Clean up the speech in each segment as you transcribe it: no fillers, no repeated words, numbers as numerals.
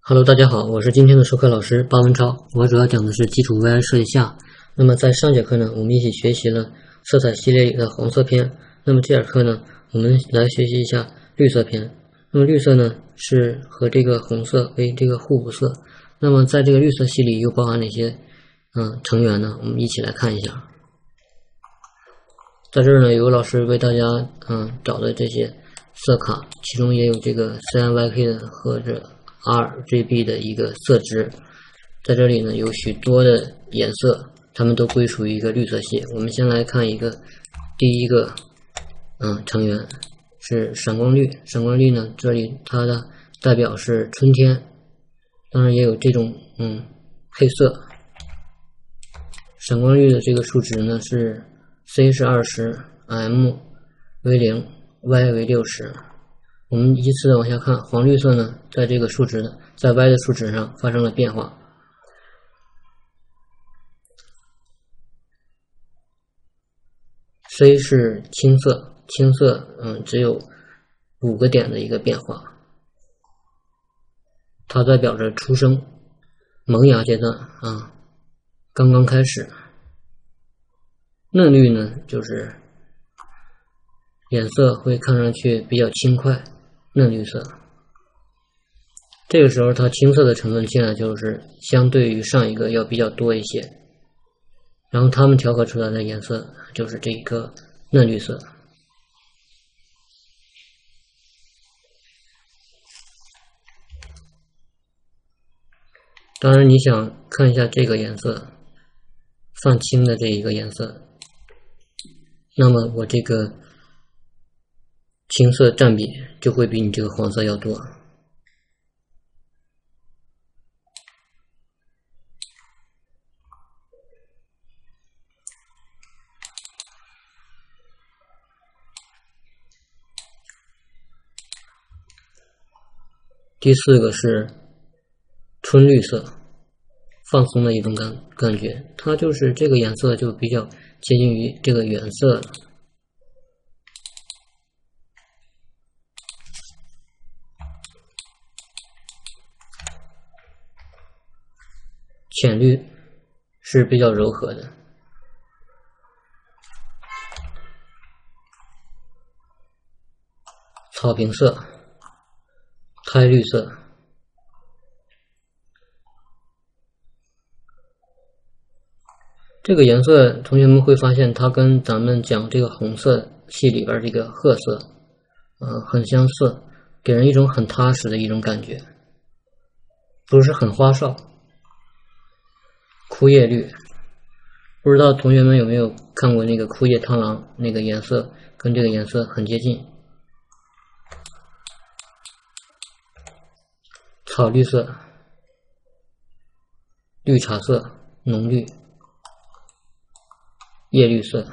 Hello，大家好，我是今天的授课老师巴文超，我主要讲的是基础 VI 设计下。那么在上节课呢，我们一起学习了色彩系列里的红色篇。那么这节课呢，我们来学习一下绿色篇。那么绿色呢是和这个红色为这个互补色。那么在这个绿色系里又包含哪些成员呢？我们一起来看一下。在这儿呢，有老师为大家找的这些色卡，其中也有这个 CMYK 的和这 RGB 的一个色值，在这里呢有许多的颜色，它们都归属于一个绿色系。我们先来看第一个成员是闪光绿。闪光绿呢，这里它的代表是春天，当然也有这种配色。闪光绿的这个数值呢是 C 是20 M 为0 Y 为60。我们依次的往下看，黄绿色呢，在这个数值在 Y 的数值上发生了变化。C 是青色，青色只有5个点的一个变化，它代表着出生萌芽阶段刚刚开始。嫩绿呢，就是颜色会看上去比较轻快，嫩绿色。这个时候它青色的成分进来就是相对于上一个要比较多一些，然后它们调和出来的颜色就是这个嫩绿色。当然你想看一下这个颜色泛青的这一个颜色，那么我这个青色占比就会比你这个黄色要多。第四个是春绿色，放松的一种感觉，它就是这个颜色就比较接近于这个原色了。浅绿是比较柔和的，草坪色、苔绿色。这个颜色同学们会发现它跟咱们讲这个红色系里边这个褐色很相似，给人一种很踏实的一种感觉，不是很花哨。枯叶绿，不知道同学们有没有看过那个枯叶螳螂，那个颜色跟这个颜色很接近。草绿色、绿茶色、浓绿、叶绿色。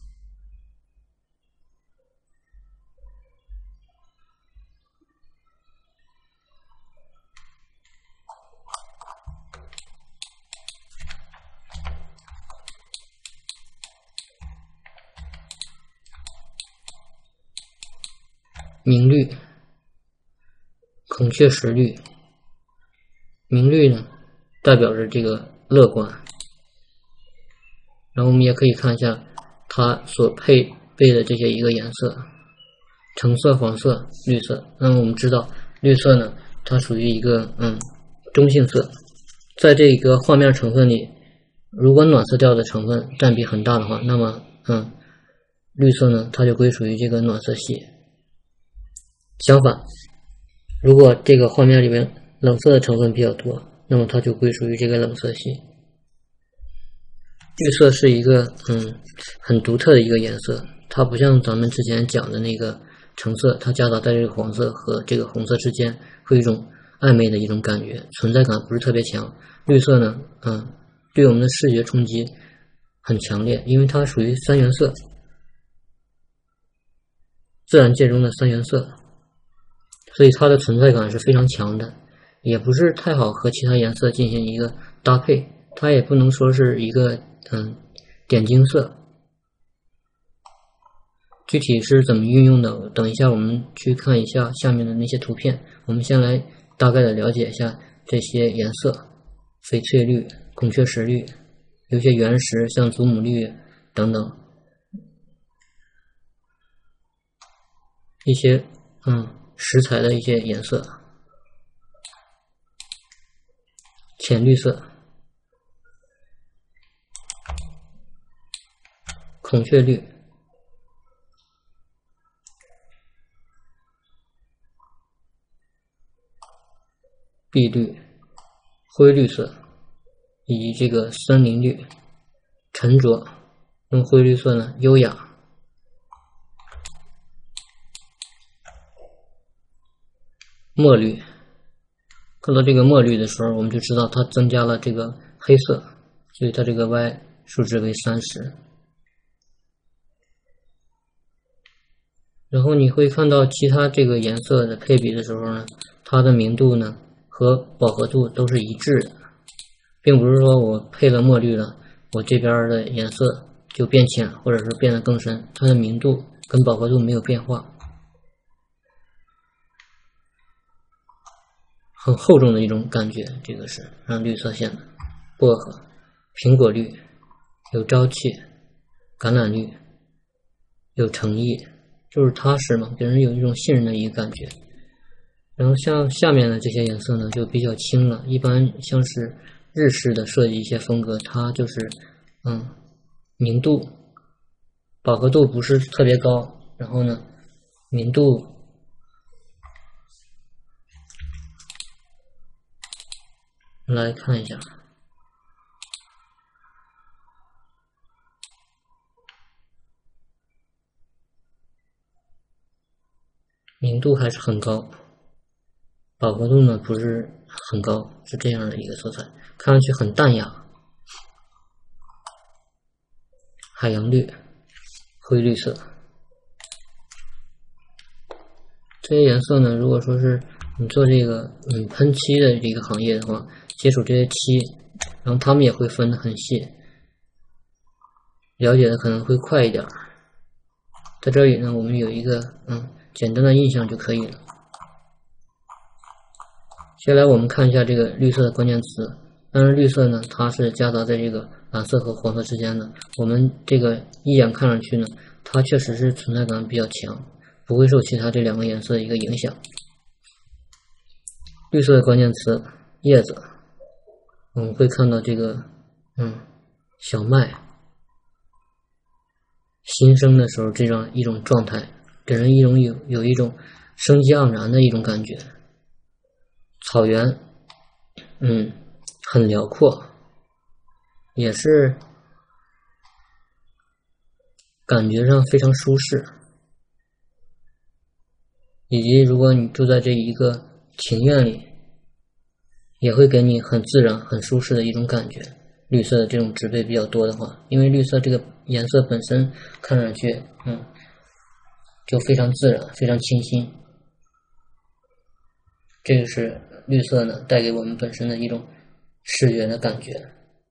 明绿、孔雀石绿。明绿呢，代表着这个乐观。然后我们也可以看一下它所配备的这些一个颜色：橙色、黄色、绿色。那么我们知道，绿色呢，它属于一个中性色。在这个画面成分里，如果暖色调的成分占比很大的话，那么绿色呢，它就归属于这个暖色系。相反，如果这个画面里面冷色的成分比较多，那么它就归属于这个冷色系。绿色是一个很独特的一个颜色，它不像咱们之前讲的那个橙色，它夹杂在这个黄色和这个红色之间，会有一种暧昧的一种感觉，存在感不是特别强。绿色呢对我们的视觉冲击很强烈，因为它属于三原色，自然界中的三原色，所以它的存在感是非常强的，也不是太好和其他颜色进行一个搭配，它也不能说是一个点睛色。具体是怎么运用的，等一下我们去看一下下面的那些图片。我们先来大概的了解一下这些颜色，翡翠绿、孔雀石绿，有些原石像祖母绿等等，一些石材的一些颜色，浅绿色、孔雀绿、碧绿、灰绿色，以及这个森林绿、沉着，用灰绿色呢优雅。墨绿，看到这个墨绿的时候，我们就知道它增加了这个黑色，所以它这个 Y 数值为30。然后你会看到其他这个颜色的配比的时候呢，它的明度呢和饱和度都是一致的，并不是说我配了墨绿了，我这边的颜色就变浅或者是变得更深，它的明度跟饱和度没有变化。很厚重的一种感觉，这个是让绿色显得薄荷、苹果绿，有朝气；橄榄绿，有诚意，就是踏实嘛，给人有一种信任的一个感觉。然后像下面的这些颜色呢，就比较轻了，一般像是日式的设计一些风格，它就是明度、饱和度不是特别高，然后呢，明度来看一下，明度还是很高，饱和度呢不是很高，是这样的一个色彩，看上去很淡雅。海洋绿、灰绿色，这些颜色呢，如果说是你做这个喷漆的这个行业的话，接触这些漆，然后他们也会分得很细，了解的可能会快一点。在这里呢，我们有一个简单的印象就可以了。接下来我们看一下这个绿色的关键词。当然，绿色呢，它是夹杂在这个蓝色和黄色之间的。我们这个一眼看上去呢，它确实是存在感比较强，不会受其他这两个颜色的一个影响。绿色的关键词：叶子，我们会看到这个小麦新生的时候这样一种状态，给人一种有一种生机盎然的一种感觉。草原很辽阔，也是感觉上非常舒适，以及如果你住在这一个庭院里，也会给你很自然很舒适的一种感觉。绿色的这种植被比较多的话，因为绿色这个颜色本身看上去就非常自然非常清新，这个是绿色呢带给我们本身的一种视觉的感觉。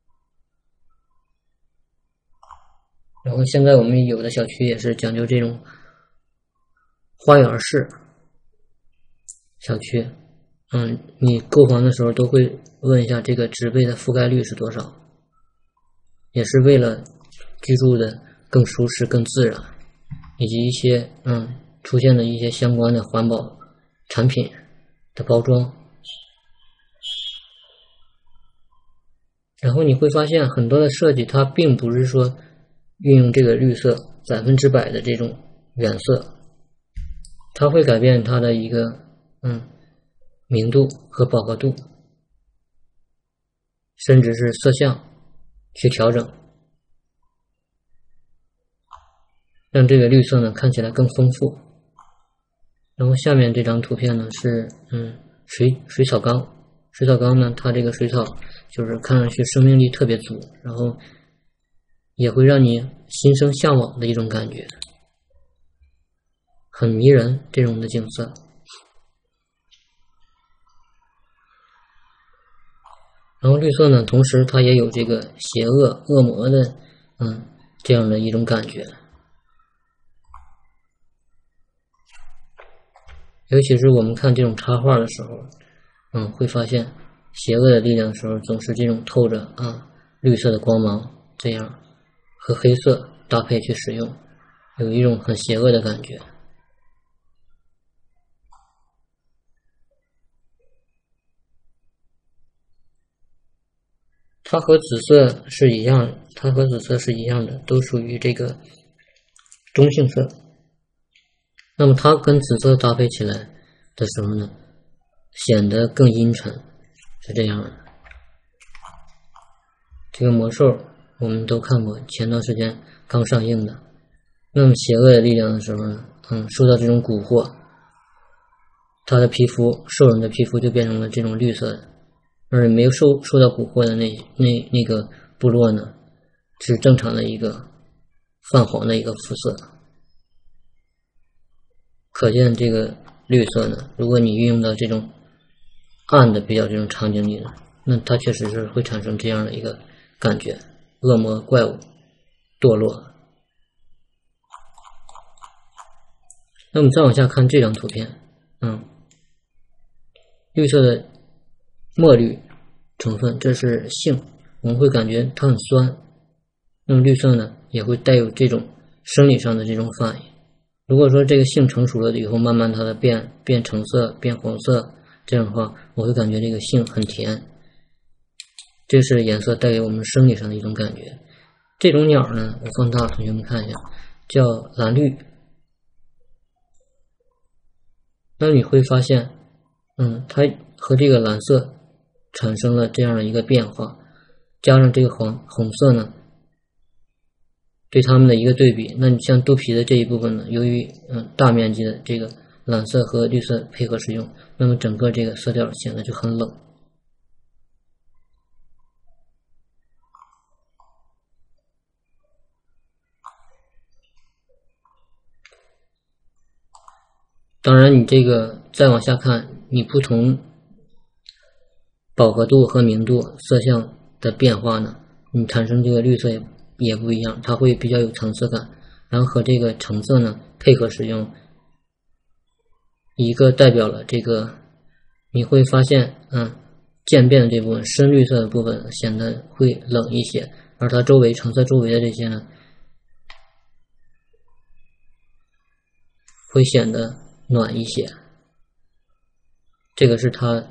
然后现在我们有的小区也是讲究这种花园式小区，你购房的时候都会问一下这个植被的覆盖率是多少，也是为了居住的更舒适更自然，以及一些出现的一些相关的环保产品的包装。然后你会发现很多的设计它并不是说运用这个绿色100%的这种原色，它会改变它的一个明度和饱和度，甚至是色相去调整，让这个绿色呢看起来更丰富。然后下面这张图片呢是水草缸。水草缸呢，它这个水草就是看上去生命力特别足，然后也会让你心生向往的一种感觉，很迷人这种的景色。然后绿色呢，同时它也有这个邪恶恶魔的这样的一种感觉，尤其是我们看这种插画的时候会发现邪恶的力量的时候，总是这种透着绿色的光芒，这样和黑色搭配去使用，有一种很邪恶的感觉。它和紫色是一样的，都属于这个中性色。那么它跟紫色搭配起来的时候呢，显得更阴沉，是这样的。这个魔兽我们都看过，前段时间刚上映的。那么邪恶的力量的时候呢，受到这种蛊惑，他的皮肤，兽人的皮肤就变成了这种绿色的。而没有受到蛊惑的那个部落呢，是正常的一个泛黄的一个肤色。可见这个绿色呢，如果你运用到这种暗的比较这种场景里呢，那它确实是会产生这样的一个感觉：恶魔怪物堕落。那么再往下看这张图片，绿色的墨绿成分，这是性，我们会感觉它很酸。那么绿色呢，也会带有这种生理上的这种反应。如果说这个性成熟了以后，慢慢它的变橙色、变黄色，这样的话，我会感觉这个性很甜。这是颜色带给我们生理上的一种感觉。这种鸟呢，我放大，同学们看一下，叫蓝绿。那你会发现，它和这个蓝色产生了这样的一个变化，加上这个红色呢，对它们的一个对比。那你像肚皮的这一部分呢，由于大面积的这个蓝色和绿色配合使用，那么整个这个色调显得就很冷。当然你这个再往下看，你不同饱和度和明度色相的变化呢，你产生这个绿色也不一样，它会比较有层次感。然后和这个橙色呢配合使用，一个代表了这个，你会发现渐变的这部分深绿色的部分显得会冷一些，而它周围橙色周围的这些呢，会显得暖一些。这个是它，我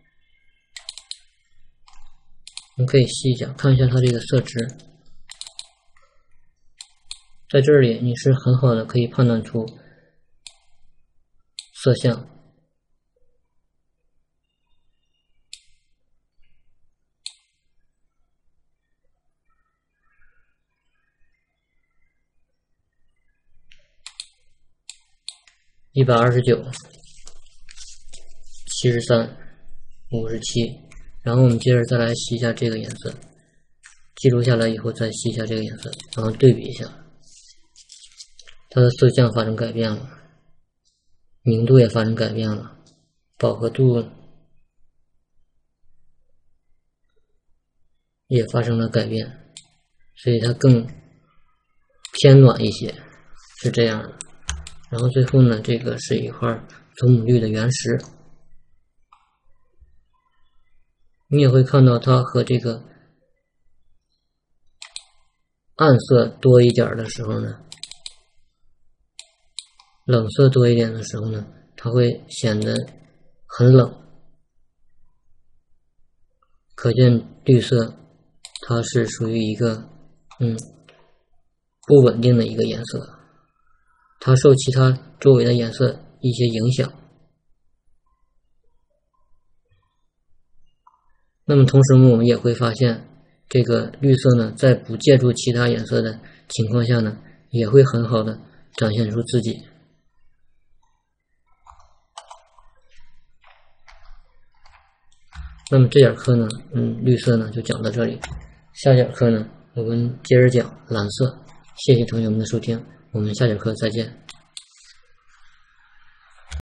们可以细一下看一下它这个色值。在这里你是很好的可以判断出色相。129、73、57，然后我们接着再来吸一下这个颜色，记录下来以后再吸一下这个颜色，然后对比一下，它的色相发生改变了，明度也发生改变了，饱和度也发生了改变，所以它更偏暖一些，是这样的。然后最后呢，这个是一块祖母绿的原石，你也会看到它和这个暗色多一点的时候呢，冷色多一点的时候呢，它会显得很冷。可见绿色它是属于一个不稳定的一个颜色，它受其他周围的颜色一些影响。那么同时我们也会发现，这个绿色呢，在不借助其他颜色的情况下呢，也会很好的展现出自己。那么这节课呢，绿色呢就讲到这里，下节课呢我们接着讲蓝色。谢谢同学们的收听，我们下节课再见。